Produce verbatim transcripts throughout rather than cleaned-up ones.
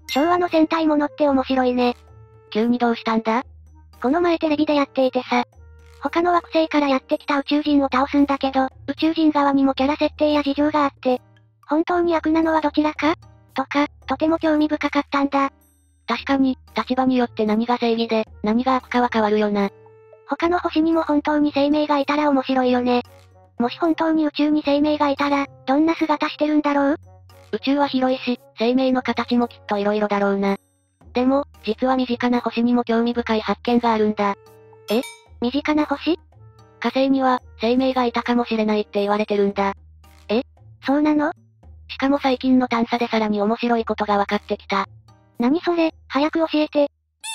昭和の戦隊ものって面白いね。 急にどうしたんだ？ この前テレビでやっていてさ。他の惑星からやってきた宇宙人を倒すんだけど、宇宙人側にもキャラ設定や事情があって、本当に悪なのはどちらかとか、とても興味深かったんだ。 確かに、立場によって何が正義で、何が悪かは変わるよな。 他の星にも本当に生命がいたら面白いよね。もし本当に宇宙に生命がいたら、どんな姿してるんだろう？ 宇宙は広いし、生命の形もきっと色々だろうな。でも、実は身近な星にも興味深い発見があるんだ。 え？身近な星？ 火星には、生命がいたかもしれないって言われてるんだ。 え？そうなの？ しかも最近の探査でさらに面白いことが分かってきた。 何それ、早く教えて。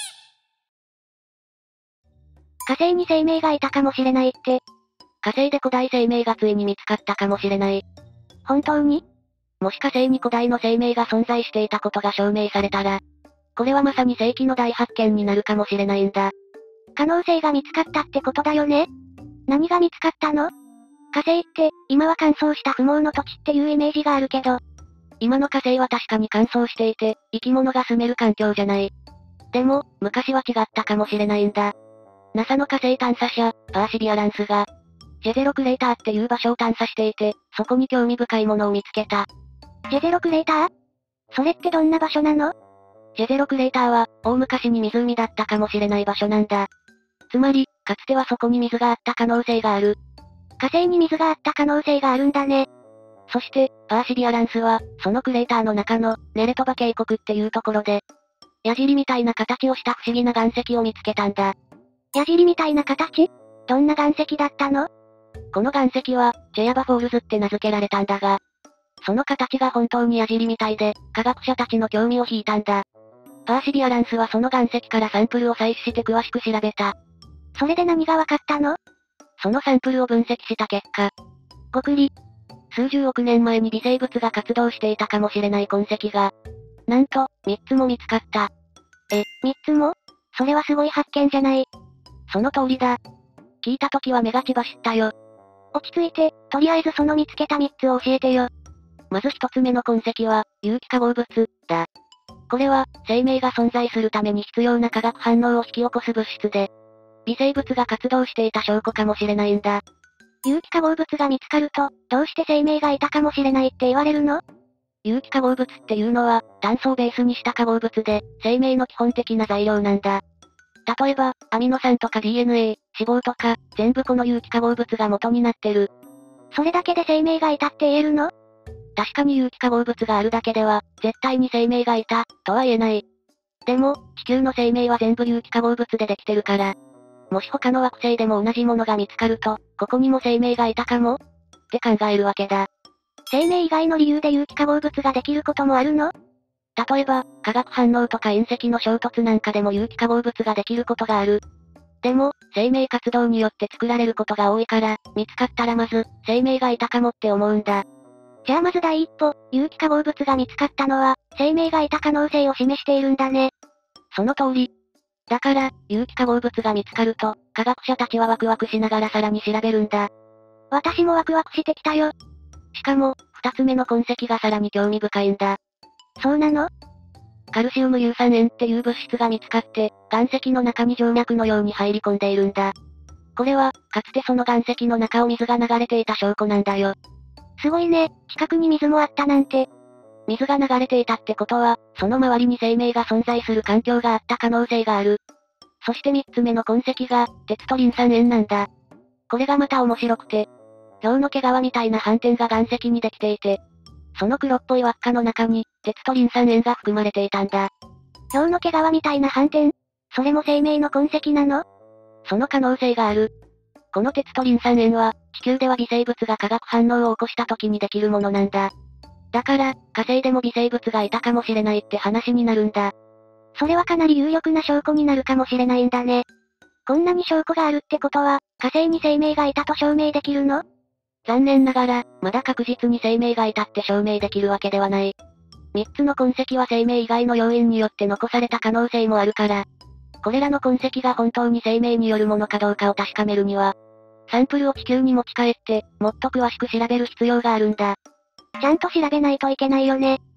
火星に生命がいたかもしれないって。 火星で古代生命がついに見つかったかもしれない。 本当に？ もし火星に古代の生命が存在していたことが証明されたら、これはまさに世紀の大発見になるかもしれないんだ。 可能性が見つかったってことだよね？何が見つかったの？火星って、今は乾燥した不毛の土地っていうイメージがあるけど。 今の火星は確かに乾燥していて、生き物が住める環境じゃない。でも、昔は違ったかもしれないんだ。ナサ の火星探査車、パーシビアランスが、ジェゼロクレーターっていう場所を探査していて、そこに興味深いものを見つけた。 ジェゼロクレーター？それってどんな場所なの？ ジェゼロクレーターは、大昔に湖だったかもしれない場所なんだ。つまり、かつてはそこに水があった可能性がある。 火星に水があった可能性があるんだね。 そして、パーシビアランスは、そのクレーターの中の、ネレトバ渓谷っていうところで、矢尻みたいな形をした不思議な岩石を見つけたんだ。 矢尻みたいな形？どんな岩石だったの？ この岩石は、チェヤバフォールズって名付けられたんだが、その形が本当に矢尻みたいで、科学者たちの興味を引いたんだ。パーシビアランスはその岩石からサンプルを採取して詳しく調べた。 それで何がわかったの？ そのサンプルを分析した結果、 ごくり。 数十億年前に微生物が活動していたかもしれない痕跡が、なんと、三つも見つかった。 え、三つも？それはすごい発見じゃない。 その通りだ。聞いた時は目が血走ったよ。 落ち着いて、とりあえずその見つけた三つを教えてよ。 まず一つ目の痕跡は、有機化合物、だ。これは、生命が存在するために必要な化学反応を引き起こす物質で、微生物が活動していた証拠かもしれないんだ。 有機化合物が見つかると、どうして生命がいたかもしれないって言われるの？ 有機化合物っていうのは、炭素をベースにした化合物で、生命の基本的な材料なんだ。例えば、アミノ酸とか ディーエヌエー、脂肪とか、全部この有機化合物が元になってる。 それだけで生命がいたって言えるの？ 確かに有機化合物があるだけでは、絶対に生命がいた、とは言えない。でも、地球の生命は全部有機化合物でできてるから、もし他の惑星でも同じものが見つかると、ここにも生命がいたかもって考えるわけだ。 生命以外の理由で有機化合物ができることもあるの？ 例えば、化学反応とか隕石の衝突なんかでも有機化合物ができることがある。でも、生命活動によって作られることが多いから、見つかったらまず、生命がいたかもって思うんだ。 じゃあまず第一歩、有機化合物が見つかったのは、生命がいた可能性を示しているんだね。 その通り。だから、有機化合物が見つかると、科学者たちはワクワクしながらさらに調べるんだ。 私もワクワクしてきたよ。 しかも、二つ目の痕跡がさらに興味深いんだ。 そうなの？ カルシウム硫酸塩っていう物質が見つかって、岩石の中に静脈のように入り込んでいるんだ。これは、かつてその岩石の中を水が流れていた証拠なんだよ。 すごいね、近くに水もあったなんて。 水が流れていたってことは、その周りに生命が存在する環境があった可能性がある。そして三つ目の痕跡が、鉄とリン酸塩なんだ。これがまた面白くて、豹の毛皮みたいな斑点が岩石にできていて、その黒っぽい輪っかの中に、鉄とリン酸塩が含まれていたんだ。 豹の毛皮みたいな斑点？それも生命の痕跡なの？ その可能性がある。この鉄とリン酸塩は、地球では微生物が化学反応を起こした時にできるものなんだ。だから、火星でも微生物がいたかもしれないって話になるんだ。 それはかなり有力な証拠になるかもしれないんだね。こんなに証拠があるってことは、火星に生命がいたと証明できるの？ 残念ながら、まだ確実に生命がいたって証明できるわけではない。三つの痕跡は生命以外の要因によって残された可能性もあるから、これらの痕跡が本当に生命によるものかどうかを確かめるには、サンプルを地球に持ち帰って、もっと詳しく調べる必要があるんだ。 ちゃんと調べないといけないよね。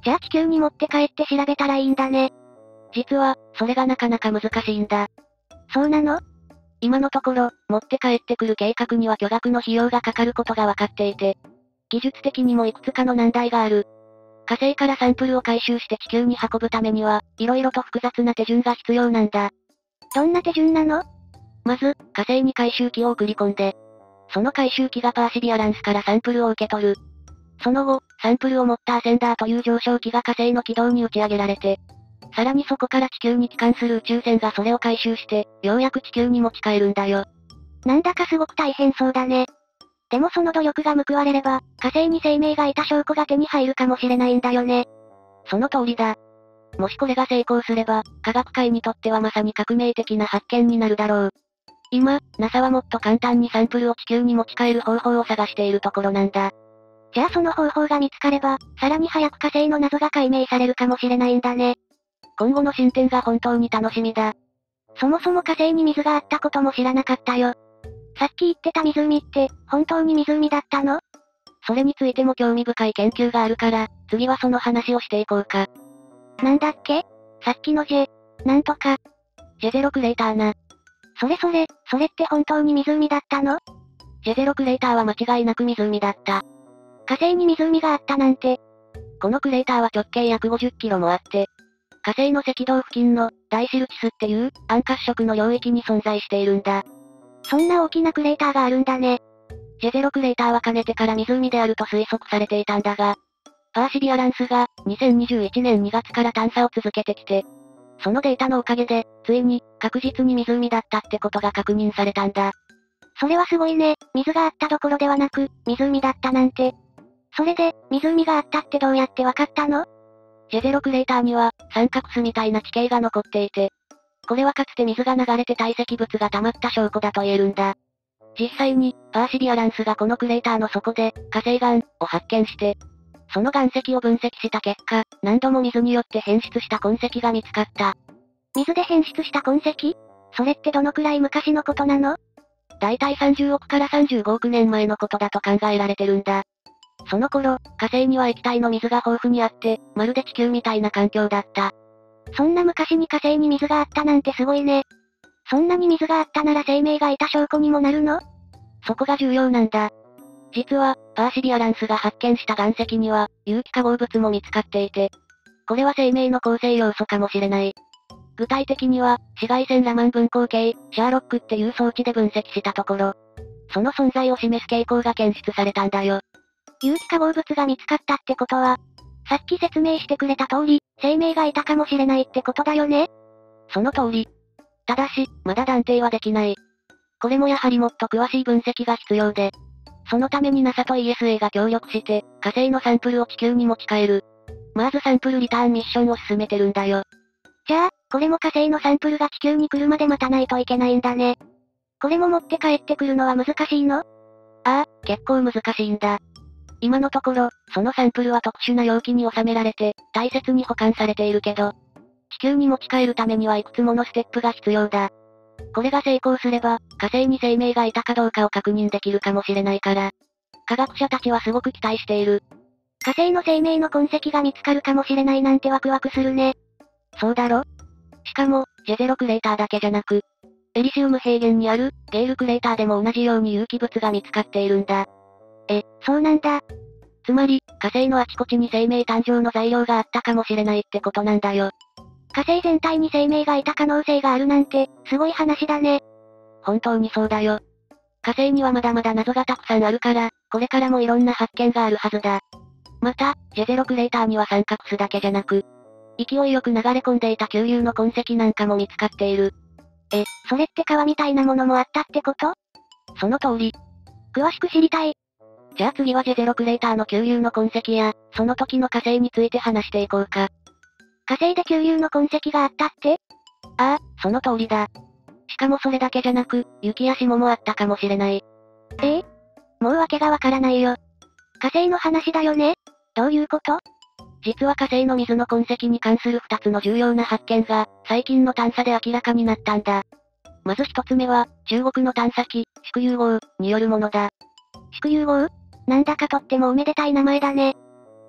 じゃあ地球に持って帰って調べたらいいんだね。 実は、それがなかなか難しいんだ。 そうなの？ 今のところ、持って帰ってくる計画には巨額の費用がかかることがわかっていて、技術的にもいくつかの難題がある。火星からサンプルを回収して地球に運ぶためには、色々と複雑な手順が必要なんだ。 どんな手順なの？ まず、火星に回収機を送り込んで、その回収機がパーシビアランスからサンプルを受け取る。その後、サンプルを持ったアセンダーという上昇機が火星の軌道に打ち上げられて、さらにそこから地球に帰還する宇宙船がそれを回収して、ようやく地球に持ち帰るんだよ。 なんだかすごく大変そうだね。でもその努力が報われれば、火星に生命がいた証拠が手に入るかもしれないんだよね。 その通りだ。もしこれが成功すれば、科学界にとってはまさに革命的な発見になるだろう。今、ナサ はもっと簡単にサンプルを地球に持ち帰る方法を探しているところなんだ。 じゃあその方法が見つかれば、さらに早く火星の謎が解明されるかもしれないんだね。 今後の進展が本当に楽しみだ。 そもそも火星に水があったことも知らなかったよ。さっき言ってた湖って、本当に湖だったの？ それについても興味深い研究があるから、次はその話をしていこうか。 なんだっけ？さっきのジェ、なんとか。 ジェゼロクレーターな。 それそれ、それって本当に湖だったの？ ジェゼロクレーターは間違いなく湖だった。 火星に湖があったなんて。 このクレーターは直径約ごじゅっキロもあって、火星の赤道付近の、大シルチスっていう、暗褐色の領域に存在しているんだ。 そんな大きなクレーターがあるんだね。 ジェゼロクレーターはかねてから湖であると推測されていたんだが、パーシビアランスが、にせんにじゅういちねんにがつから探査を続けてきて、そのデータのおかげで、ついに、確実に湖だったってことが確認されたんだ。 それはすごいね。水があったどころではなく、湖だったなんて。それで、湖があったってどうやってわかったの？ ジェゼロクレーターには、三角巣みたいな地形が残っていて、これはかつて水が流れて堆積物が溜まった証拠だと言えるんだ。実際に、パーシビアランスがこのクレーターの底で、火星岩を発見して、その岩石を分析した結果、何度も水によって変質した痕跡が見つかった。 水で変質した痕跡？それってどのくらい昔のことなの？ だいたいさんじゅうおくからさんじゅうごおくねんまえのことだと考えられてるんだ。その頃、火星には液体の水が豊富にあって、まるで地球みたいな環境だった。 そんな昔に火星に水があったなんてすごいね。そんなに水があったなら生命がいた証拠にもなるの？ そこが重要なんだ。実は、パーシビアランスが発見した岩石には、有機化合物も見つかっていて、これは生命の構成要素かもしれない。具体的には、紫外線ラマン分光計、シャーロックっていう装置で分析したところ、その存在を示す傾向が検出されたんだよ。 有機化合物が見つかったってことは、さっき説明してくれた通り、生命がいたかもしれないってことだよね？ その通り。ただし、まだ断定はできない。これもやはりもっと詳しい分析が必要で、そのために ナサ と イーエスエー が協力して、火星のサンプルを地球に持ち帰る。マーズサンプルリターンミッションを進めてるんだよ。 じゃあ、これも火星のサンプルが地球に来るまで待たないといけないんだね。これも持って帰ってくるのは難しいの？ ああ、結構難しいんだ。今のところ、そのサンプルは特殊な容器に収められて、大切に保管されているけど、地球に持ち帰るためにはいくつものステップが必要だ。これが成功すれば、火星に生命がいたかどうかを確認できるかもしれないから、科学者たちはすごく期待している。 火星の生命の痕跡が見つかるかもしれないなんてワクワクするね。 そうだろ？しかも、ジェゼロクレーターだけじゃなく、エリシウム平原にある、ゲールクレーターでも同じように有機物が見つかっているんだ。 え、そうなんだ。 つまり、火星のあちこちに生命誕生の材料があったかもしれないってことなんだよ。 火星全体に生命がいた可能性があるなんて、すごい話だね。 本当にそうだよ。火星にはまだまだ謎がたくさんあるから、これからもいろんな発見があるはずだ。また、ジェゼロクレーターには三角巣だけじゃなく、勢いよく流れ込んでいた急流の痕跡なんかも見つかっている。 え、それって川みたいなものもあったってこと？ その通り。 詳しく知りたい。 じゃあ次はジェゼロクレーターの急流の痕跡や、その時の火星について話していこうか。 火星で急流の痕跡があったって？ ああ、その通りだ。しかもそれだけじゃなく、雪や霜もあったかもしれない。 ええ？もうわけがわからないよ。火星の話だよね？どういうこと？ 実は火星の水の痕跡に関する二つの重要な発見が、最近の探査で明らかになったんだ。まず一つ目は、中国の探査機、祝融号によるものだ。 祝融号？なんだかとってもおめでたい名前だね。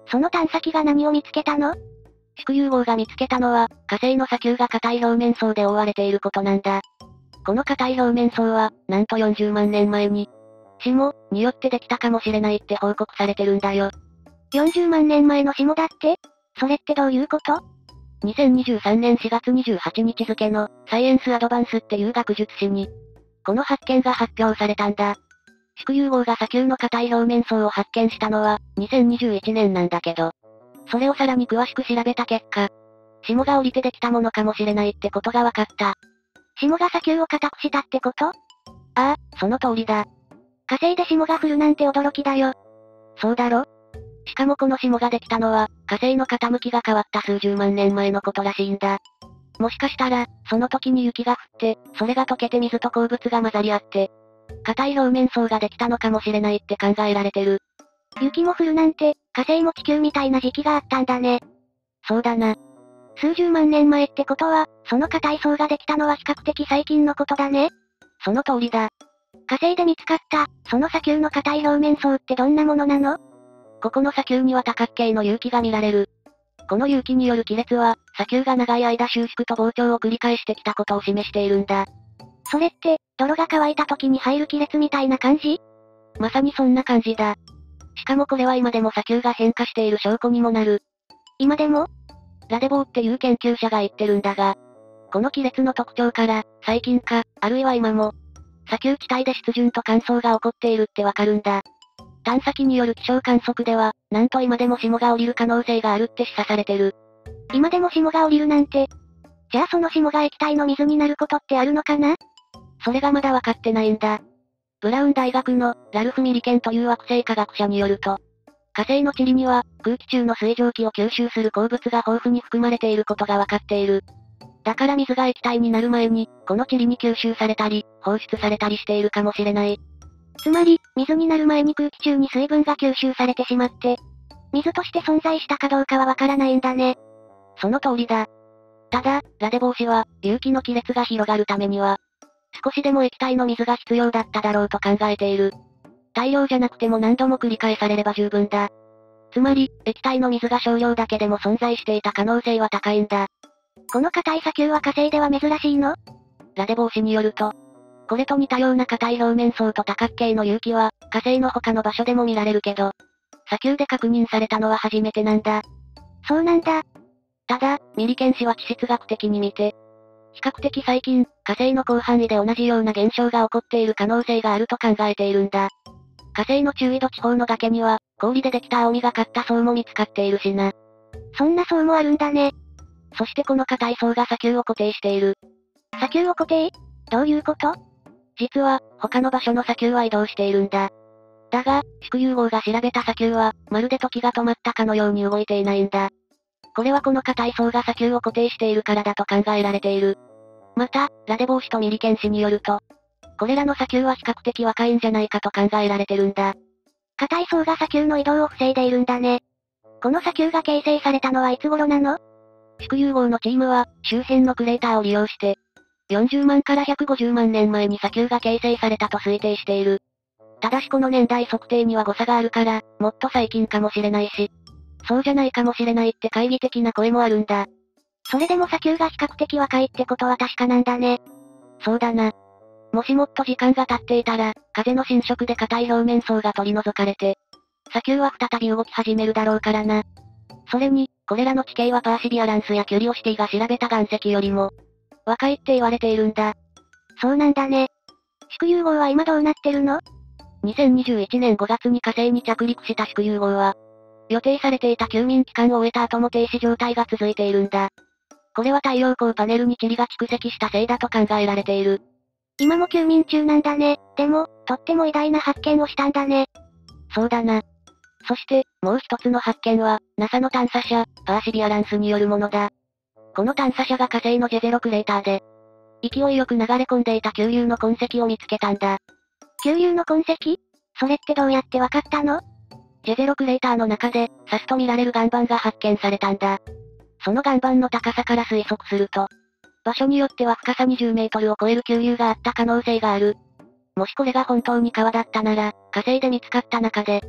その探査機が何を見つけたの？ 祝融号が見つけたのは、火星の砂丘が硬い表面層で覆われていることなんだ。この硬い表面層は、なんとよんじゅうまんねんまえに、霜によってできたかもしれないって報告されてるんだよ。 よんじゅうまんねんまえの霜だって？それってどういうこと？ にせんにじゅうさんねんしがつにじゅうはちにち付の、サイエンスアドバンスっていう学術誌に、この発見が発表されたんだ。祝融号が砂丘の硬い表面層を発見したのは、にせんにじゅういちねんなんだけど、それをさらに詳しく調べた結果、霜が降りてできたものかもしれないってことが分かった。 霜が砂丘を硬くしたってこと？ああ、その通りだ。 火星で霜が降るなんて驚きだよ。 そうだろ？しかもこの霜ができたのは、火星の傾きが変わった数十万年前のことらしいんだ。もしかしたら、その時に雪が降って、それが溶けて水と鉱物が混ざり合って、硬い表面層ができたのかもしれないって考えられてる。 雪も降るなんて、火星も地球みたいな時期があったんだね。 そうだな。 数十万年前ってことは、その硬い層ができたのは比較的最近のことだね。 その通りだ。 火星で見つかった、その砂丘の硬い表面層ってどんなものなの？ ここの砂丘には多角形の隆起が見られる。この隆起による亀裂は、砂丘が長い間収縮と膨張を繰り返してきたことを示しているんだ。 それって、泥が乾いた時に入る亀裂みたいな感じ？ まさにそんな感じだ。しかもこれは今でも砂丘が変化している証拠にもなる。 今でも？ ラデボーっていう研究者が言ってるんだが、この亀裂の特徴から、最近か、あるいは今も、砂丘地帯で湿潤と乾燥が起こっているってわかるんだ。探査機による気象観測では、なんと今でも霜が降りる可能性があるって示唆されてる。 今でも霜が降りるなんて。じゃあその霜が液体の水になることってあるのかな？ それがまだわかってないんだ。ブラウン大学の、ラルフ・ミリケンという惑星科学者によると、火星の塵には、空気中の水蒸気を吸収する鉱物が豊富に含まれていることがわかっている。だから水が液体になる前に、この塵に吸収されたり、放出されたりしているかもしれない。 つまり、水になる前に空気中に水分が吸収されてしまって、水として存在したかどうかはわからないんだね。 その通りだ。ただ、ラデボー氏は、隆起の亀裂が広がるためには、少しでも液体の水が必要だっただろうと考えている。大量じゃなくても何度も繰り返されれば十分だ。つまり、液体の水が少量だけでも存在していた可能性は高いんだ。 この硬い砂丘は火星では珍しいの？ ラデボー氏によると、これと似たような硬い表面層と多角形の隆起は、火星の他の場所でも見られるけど、砂丘で確認されたのは初めてなんだ。 そうなんだ。 ただ、ミリケン氏は地質学的に見て、比較的最近、火星の広範囲で同じような現象が起こっている可能性があると考えているんだ。火星の中緯度地方の崖には、氷でできた青みがかった層も見つかっているしな。 そんな層もあるんだね。 そしてこの硬い層が砂丘を固定している。 砂丘を固定？どういうこと？ 実は、他の場所の砂丘は移動しているんだ。だが、祝融号が調べた砂丘は、まるで時が止まったかのように動いていないんだ。これはこの硬い層が砂丘を固定しているからだと考えられている。また、ラデボー氏とミリケン氏によると、これらの砂丘は比較的若いんじゃないかと考えられてるんだ。 硬い層が砂丘の移動を防いでいるんだね。この砂丘が形成されたのはいつ頃なの？ 祝融号のチームは、周辺のクレーターを利用して、よんじゅうまんからひゃくごじゅうまんねんまえに砂丘が形成されたと推定している。ただしこの年代測定には誤差があるから、もっと最近かもしれないし、そうじゃないかもしれないって懐疑的な声もあるんだ。 それでも砂丘が比較的若いってことは確かなんだね。 そうだな。もしもっと時間が経っていたら、風の侵食で硬い表面層が取り除かれて、砂丘は再び動き始めるだろうからな。それに、これらの地形はパーシビアランスやキュリオシティが調べた岩石よりも、若いって言われているんだ。 そうなんだね。祝融号は今どうなってるの？ にせんにじゅういちねんごがつに火星に着陸した祝融号は、予定されていた休眠期間を終えた後も停止状態が続いているんだ。これは太陽光パネルに塵が蓄積したせいだと考えられている。 今も休眠中なんだね。でも、とっても偉大な発見をしたんだね。 そうだな。そして、もう一つの発見は、ナサ の探査車、パーシビアランスによるものだ。この探査車が火星のジェゼロクレーターで、勢いよく流れ込んでいた急流の痕跡を見つけたんだ。 急流の痕跡？それってどうやってわかったの？ ジェゼロクレーターの中で、サスと見られる岩盤が発見されたんだ。その岩盤の高さから推測すると、場所によっては深さにじゅうメートルを超える急流があった可能性がある。もしこれが本当に川だったなら、火星で見つかった中で、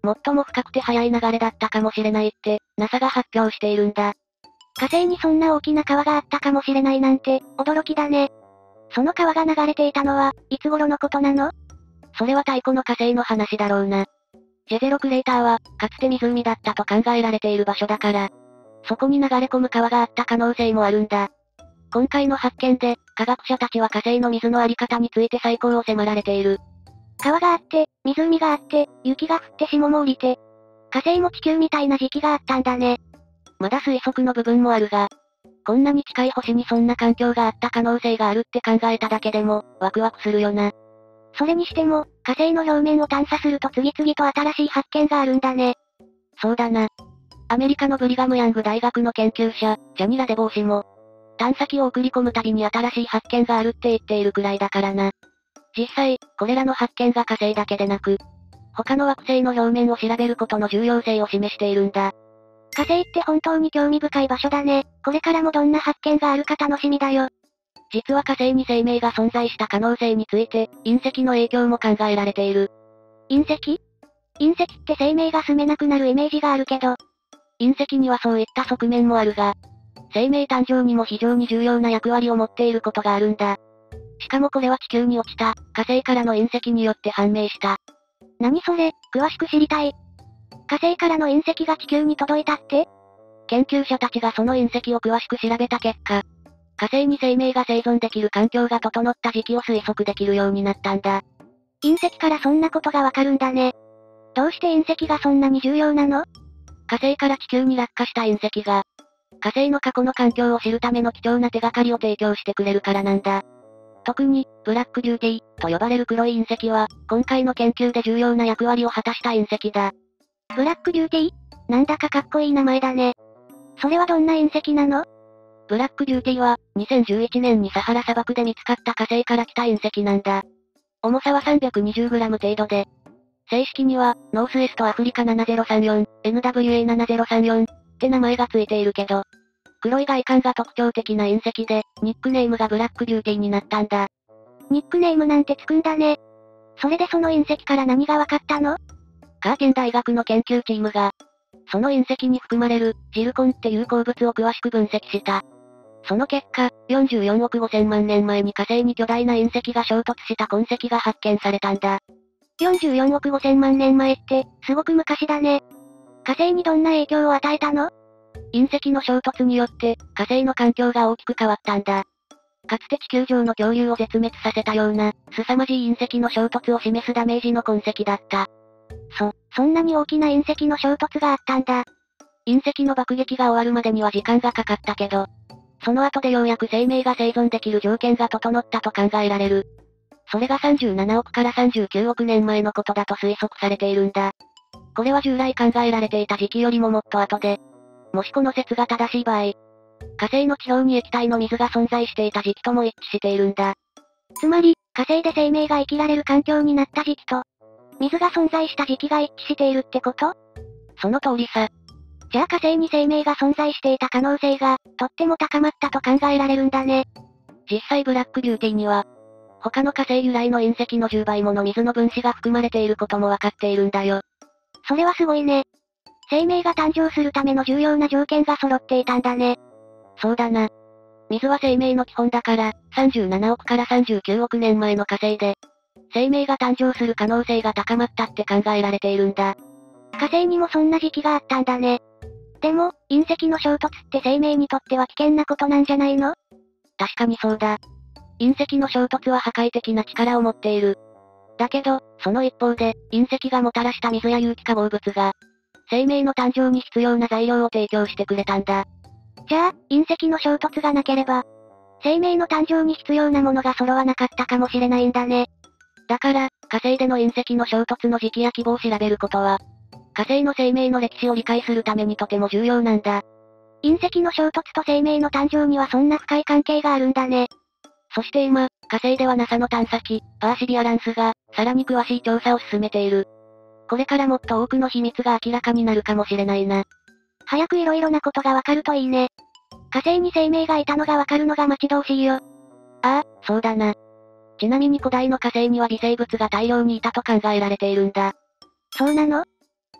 最も深くて速い流れだったかもしれないって、ナサ が発表しているんだ。 火星にそんな大きな川があったかもしれないなんて、驚きだね。その川が流れていたのは、いつ頃のことなの？ それは太古の火星の話だろうな。ジェゼロクレーターは、かつて湖だったと考えられている場所だから、そこに流れ込む川があった可能性もあるんだ。今回の発見で、科学者たちは火星の水のあり方について再考を迫られている。 川があって、湖があって、雪が降って霜も降りて、火星も地球みたいな時期があったんだね。 まだ推測の部分もあるが、こんなに近い星にそんな環境があった可能性があるって考えただけでも、ワクワクするよな。 それにしても、火星の表面を探査すると次々と新しい発見があるんだね。 そうだな。アメリカのブリガムヤング大学の研究者、ジャミラ・デボー氏も、探査機を送り込むたびに新しい発見があるって言っているくらいだからな。実際、これらの発見が火星だけでなく、他の惑星の表面を調べることの重要性を示しているんだ。 火星って本当に興味深い場所だね。これからもどんな発見があるか楽しみだよ。 実は火星に生命が存在した可能性について、隕石の影響も考えられている。 隕石？隕石って生命が住めなくなるイメージがあるけど、 隕石にはそういった側面もあるが、生命誕生にも非常に重要な役割を持っていることがあるんだ。しかもこれは地球に落ちた、火星からの隕石によって判明した。 何それ、詳しく知りたい。火星からの隕石が地球に届いたって？ 研究者たちがその隕石を詳しく調べた結果、火星に生命が生存できる環境が整った時期を推測できるようになったんだ。 隕石からそんなことがわかるんだね。どうして隕石がそんなに重要なの？ 火星から地球に落下した隕石が、火星の過去の環境を知るための貴重な手がかりを提供してくれるからなんだ。特に、ブラックビューティーと呼ばれる黒い隕石は、今回の研究で重要な役割を果たした隕石だ。 ブラックビューティー？なんだかかっこいい名前だね。それはどんな隕石なの？ ブラックビューティーは、にせんじゅういちねんにサハラ砂漠で見つかった火星から来た隕石なんだ。重さは さんびゃくにじゅうグラム 程度で、正式には、ノースエストアフリカななぜろさんよん、エヌダブリューエーななぜろさんよん って名前がついているけど、黒い外観が特徴的な隕石で、ニックネームがブラックビューティーになったんだ。 ニックネームなんてつくんだね。それでその隕石から何がわかったの？ カーティン大学の研究チームが、その隕石に含まれる、ジルコンっていう鉱物を詳しく分析した。その結果、よんじゅうよんおくごせんまんねんまえに火星に巨大な隕石が衝突した痕跡が発見されたんだ。 よんじゅうよんおくごせんまんねんまえって、すごく昔だね。火星にどんな影響を与えたの？ 隕石の衝突によって、火星の環境が大きく変わったんだ。かつて地球上の恐竜を絶滅させたような、凄まじい隕石の衝突を示すダメージの痕跡だった。 そ、そんなに大きな隕石の衝突があったんだ。 隕石の爆撃が終わるまでには時間がかかったけど、その後でようやく生命が生存できる条件が整ったと考えられる。それがさんじゅうななおくからさんじゅうきゅうおくねんまえのことだと推測されているんだ。これは従来考えられていた時期よりももっと後で、もしこの説が正しい場合、火星の地表に液体の水が存在していた時期とも一致しているんだ。 つまり、火星で生命が生きられる環境になった時期と、水が存在した時期が一致しているってこと？ その通りさ。 じゃあ火星に生命が存在していた可能性が、とっても高まったと考えられるんだね。 実際ブラックビューティーには、他の火星由来の隕石のじゅうばいもの水の分子が含まれていることもわかっているんだよ。 それはすごいね。生命が誕生するための重要な条件が揃っていたんだね。 そうだな。水は生命の基本だから、さんじゅうななおくからさんじゅうきゅうおくねんまえの火星で、生命が誕生する可能性が高まったって考えられているんだ。 火星にもそんな時期があったんだね。でも、隕石の衝突って生命にとっては危険なことなんじゃないの？ 確かにそうだ。隕石の衝突は破壊的な力を持っている。だけど、その一方で、隕石がもたらした水や有機化合物が、生命の誕生に必要な材料を提供してくれたんだ。 じゃあ、隕石の衝突がなければ、生命の誕生に必要なものが揃わなかったかもしれないんだね。 だから、火星での隕石の衝突の時期や規模を調べることは、火星の生命の歴史を理解するためにとても重要なんだ。 隕石の衝突と生命の誕生にはそんな深い関係があるんだね。 そして今、火星では ナサ の探査機、パーシビアランスが、さらに詳しい調査を進めている。これからもっと多くの秘密が明らかになるかもしれないな。 早く色々なことがわかるといいね。火星に生命がいたのがわかるのが待ち遠しいよ。 ああ、そうだな。ちなみに古代の火星には微生物が大量にいたと考えられているんだ。 そうなの？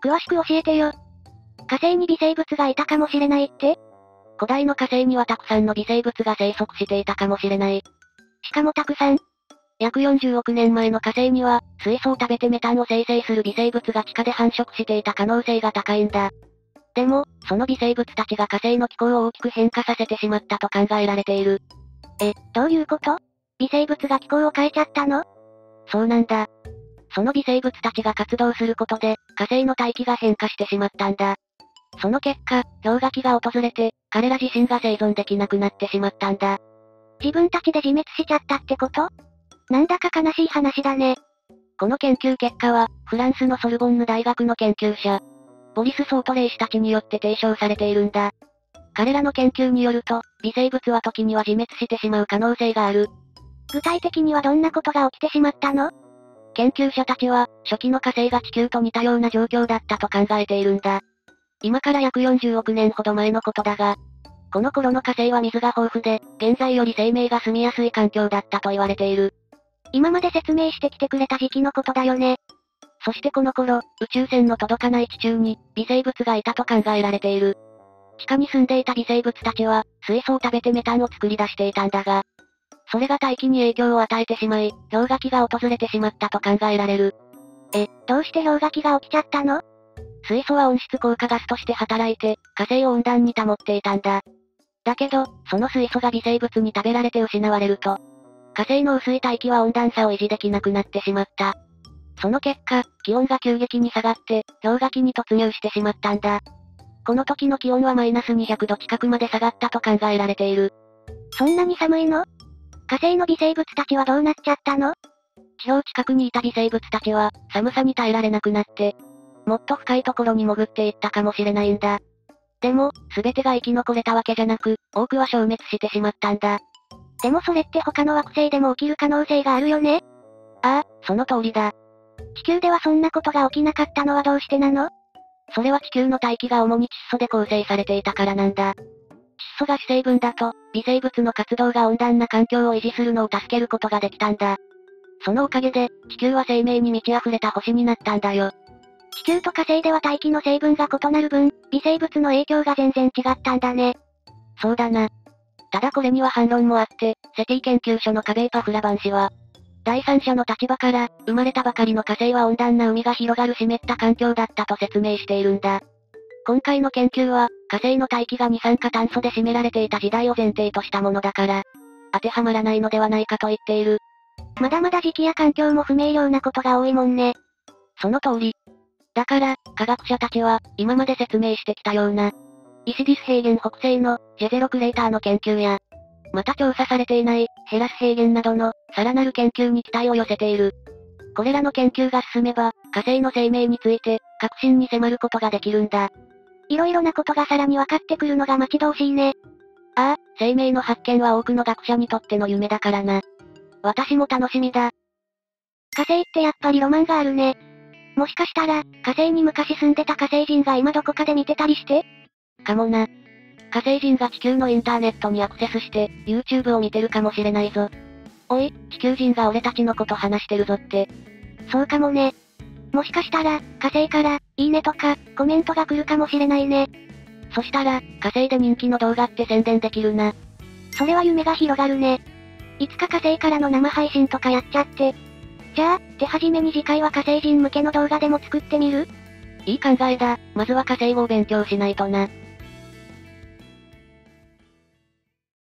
詳しく教えてよ。火星に微生物がいたかもしれないって？ 古代の火星にはたくさんの微生物が生息していたかもしれない。 しかもたくさん？ 約よんじゅうおくねんまえの火星には、水素を食べてメタンを生成する微生物が地下で繁殖していた可能性が高いんだ。でも、その微生物たちが火星の気候を大きく変化させてしまったと考えられている。 え、どういうこと？微生物が気候を変えちゃったの？ そうなんだ。その微生物たちが活動することで、火星の大気が変化してしまったんだ。その結果、氷河期が訪れて、彼ら自身が生存できなくなってしまったんだ。 自分たちで自滅しちゃったってこと？なんだか悲しい話だね。 この研究結果は、フランスのソルボンヌ大学の研究者、ボリス・ソートレイ氏たちによって提唱されているんだ。彼らの研究によると、微生物は時には自滅してしまう可能性がある。 具体的にはどんなことが起きてしまったの？ 研究者たちは、初期の火星が地球と似たような状況だったと考えているんだ。今から約よんじゅうおくねんほど前のことだが、この頃の火星は水が豊富で、現在より生命が住みやすい環境だったと言われている。 今まで説明してきてくれた時期のことだよね。 そしてこの頃、宇宙船の届かない地中に、微生物がいたと考えられている。地下に住んでいた微生物たちは、水素を食べてメタンを作り出していたんだが、それが大気に影響を与えてしまい、氷河期が訪れてしまったと考えられる。 え、どうして氷河期が起きちゃったの？ 水素は温室効果ガスとして働いて、火星を温暖に保っていたんだ。だけど、その水素が微生物に食べられて失われると、火星の薄い大気は温暖さを維持できなくなってしまった。その結果、気温が急激に下がって、氷河期に突入してしまったんだ。この時の気温はマイナスにひゃくど近くまで下がったと考えられている。 そんなに寒いの？火星の微生物たちはどうなっちゃったの？ 地表近くにいた微生物たちは、寒さに耐えられなくなって、もっと深いところに潜っていったかもしれないんだ。でも、すべてが生き残れたわけじゃなく、多くは消滅してしまったんだ。 でもそれって他の惑星でも起きる可能性があるよね？ ああ、その通りだ。 地球ではそんなことが起きなかったのはどうしてなの？ それは地球の大気が主に窒素で構成されていたからなんだ。窒素が主成分だと、微生物の活動が温暖な環境を維持するのを助けることができたんだ。そのおかげで、地球は生命に満ち溢れた星になったんだよ。 地球と火星では大気の成分が異なる分、微生物の影響が全然違ったんだね。 そうだな。ただこれには反論もあって、セティ研究所のカベイパ・フラバン氏は、第三者の立場から、生まれたばかりの火星は温暖な海が広がる湿った環境だったと説明しているんだ。今回の研究は、火星の大気が二酸化炭素で占められていた時代を前提としたものだから、当てはまらないのではないかと言っている。 まだまだ時期や環境も不明瞭なことが多いもんね。 その通り。だから、科学者たちは、今まで説明してきたような、イシディス平原北西の、ジェゼロクレーターの研究や、また調査されていない、ヘラス平原などの、さらなる研究に期待を寄せている。これらの研究が進めば、火星の生命について、確信に迫ることができるんだ。 いろいろなことがさらに分かってくるのが待ち遠しいね。 ああ、生命の発見は多くの学者にとっての夢だからな。私も楽しみだ。 火星ってやっぱりロマンがあるね。もしかしたら、火星に昔住んでた火星人が今どこかで見てたりして？ かもな。火星人が地球のインターネットにアクセスして、YouTube を見てるかもしれないぞ。おい、地球人が俺たちのこと話してるぞって。 そうかもね。もしかしたら、火星から、いいねとか、コメントが来るかもしれないね。 そしたら、火星で人気の動画って宣伝できるな。 それは夢が広がるね。いつか火星からの生配信とかやっちゃって。じゃあ、手始めに次回は火星人向けの動画でも作ってみる？ いい考えだ。まずは火星語を勉強しないとな。